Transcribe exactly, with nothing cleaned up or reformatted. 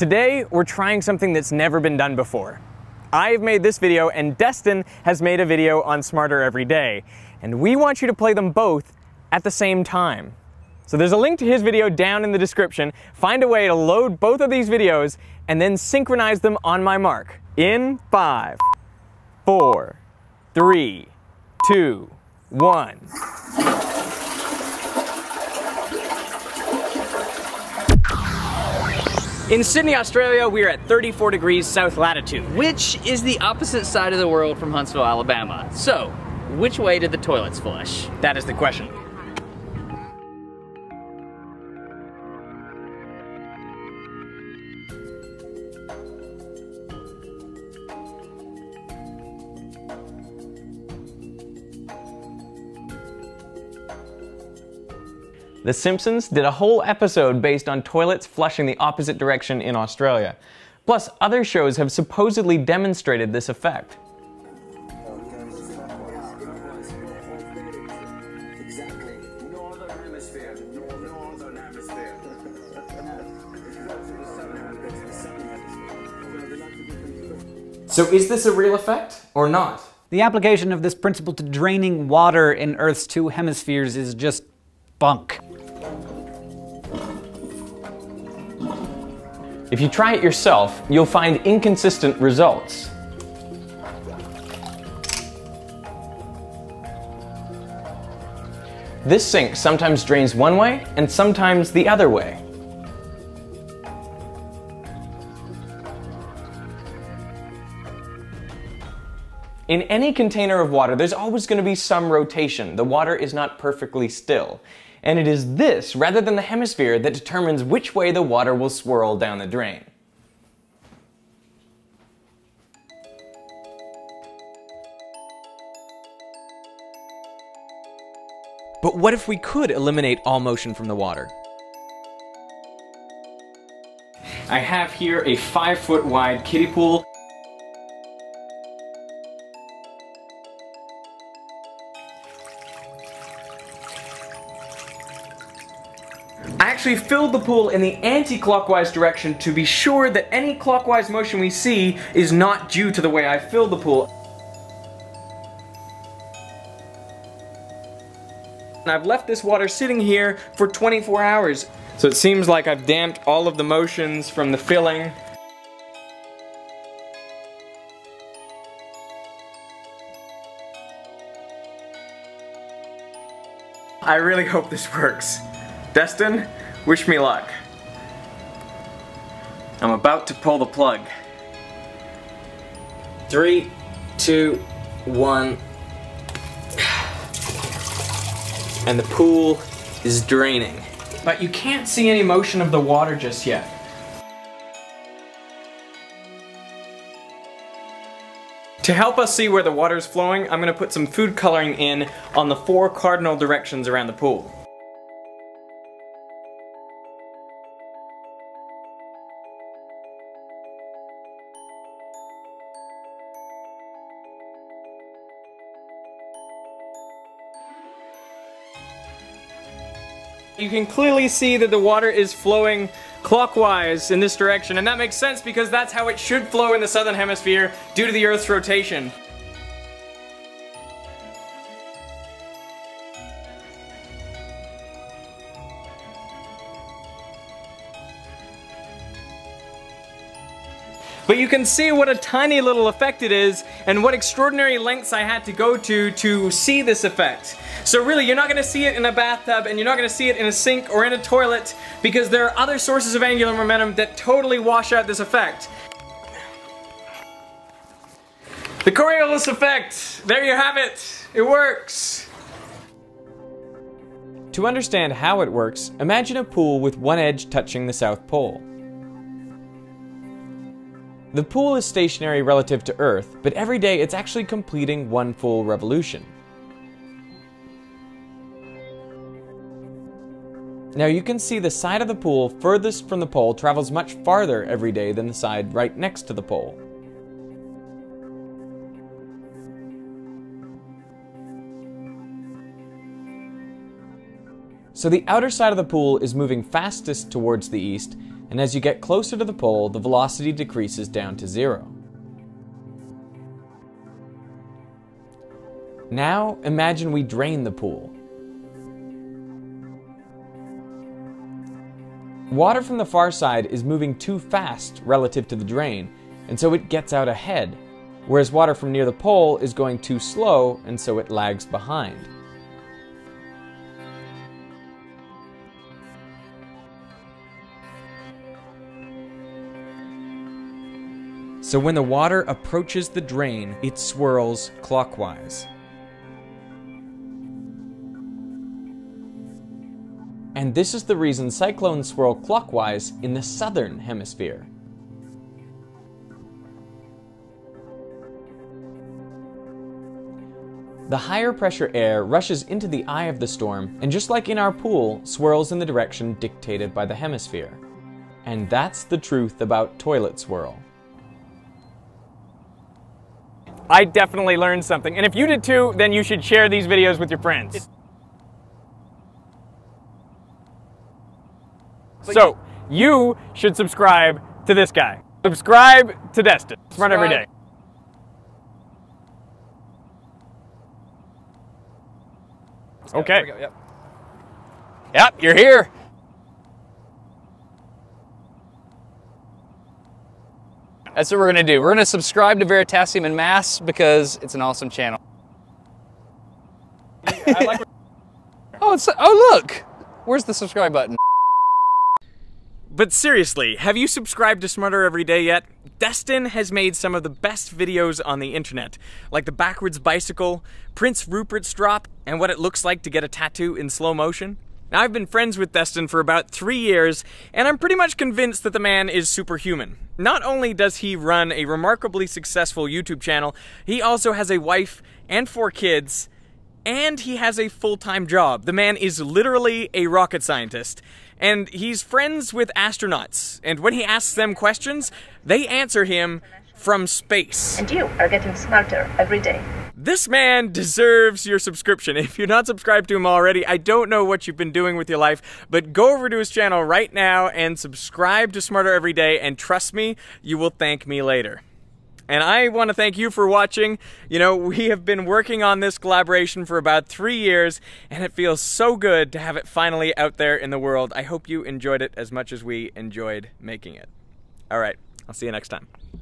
Today, we're trying something that's never been done before. I've made this video and Destin has made a video on Smarter Every Day, and we want you to play them both at the same time. So there's a link to his video down in the description. Find a way to load both of these videos and then synchronize them on my mark. In five, four, three, two, one. In Sydney, Australia, we are at thirty-four degrees south latitude, which is the opposite side of the world from Huntsville, Alabama. So, which way did the toilets flush? That is the question. The Simpsons did a whole episode based on toilets flushing the opposite direction in Australia. Plus, other shows have supposedly demonstrated this effect. Exactly. Northern Hemisphere. Northern Hemisphere. So is this a real effect or not? The application of this principle to draining water in Earth's two hemispheres is just bunk. If you try it yourself, you'll find inconsistent results. This sink sometimes drains one way and sometimes the other way. In any container of water, there's always going to be some rotation. The water is not perfectly still. And it is this, rather than the hemisphere, that determines which way the water will swirl down the drain. But what if we could eliminate all motion from the water? I have here a five foot wide kiddie pool. I actually filled the pool in the anti-clockwise direction to be sure that any clockwise motion we see is not due to the way I filled the pool. And I've left this water sitting here for twenty-four hours. So it seems like I've damped all of the motions from the filling. I really hope this works. Destin, wish me luck. I'm about to pull the plug. Three, two, one. And the pool is draining. But you can't see any motion of the water just yet. To help us see where the water is flowing, I'm going to put some food coloring in on the four cardinal directions around the pool. You can clearly see that the water is flowing clockwise in this direction, and that makes sense because that's how it should flow in the southern hemisphere due to the Earth's rotation. But you can see what a tiny little effect it is and what extraordinary lengths I had to go to to see this effect. So really, you're not going to see it in a bathtub and you're not going to see it in a sink or in a toilet because there are other sources of angular momentum that totally wash out this effect. The Coriolis effect! There you have it! It works! To understand how it works, imagine a pool with one edge touching the South Pole. The pool is stationary relative to Earth, but every day it's actually completing one full revolution. Now you can see the side of the pool furthest from the pole travels much farther every day than the side right next to the pole. So the outer side of the pool is moving fastest towards the east, and as you get closer to the pole, the velocity decreases down to zero. Now, imagine we drain the pool. Water from the far side is moving too fast relative to the drain, and so it gets out ahead, whereas water from near the pole is going too slow, and so it lags behind. So when the water approaches the drain, it swirls clockwise. And this is the reason cyclones swirl clockwise in the southern hemisphere. The higher pressure air rushes into the eye of the storm, and just like in our pool, swirls in the direction dictated by the hemisphere. And that's the truth about toilet swirl. I definitely learned something, and if you did too, then you should share these videos with your friends. So, you should subscribe to this guy. Subscribe to Destin. Smart every day. Okay. Go, yep. Yep, you're here. That's what we're gonna do. We're gonna subscribe to Veritasium en masse because it's an awesome channel. I like oh, it's, oh look! Where's the subscribe button? But seriously, have you subscribed to Smarter Every Day yet? Destin has made some of the best videos on the internet, like the backwards bicycle, Prince Rupert's drop, and what it looks like to get a tattoo in slow motion. Now, I've been friends with Destin for about three years, and I'm pretty much convinced that the man is superhuman. Not only does he run a remarkably successful YouTube channel, he also has a wife and four kids, and he has a full-time job. The man is literally a rocket scientist. And he's friends with astronauts, and when he asks them questions, they answer him from space. And you are getting smarter every day. This man deserves your subscription. If you're not subscribed to him already, I don't know what you've been doing with your life, but go over to his channel right now and subscribe to Smarter Every Day, and trust me, you will thank me later. And I want to thank you for watching. You know, we have been working on this collaboration for about three years, and it feels so good to have it finally out there in the world. I hope you enjoyed it as much as we enjoyed making it. All right, I'll see you next time.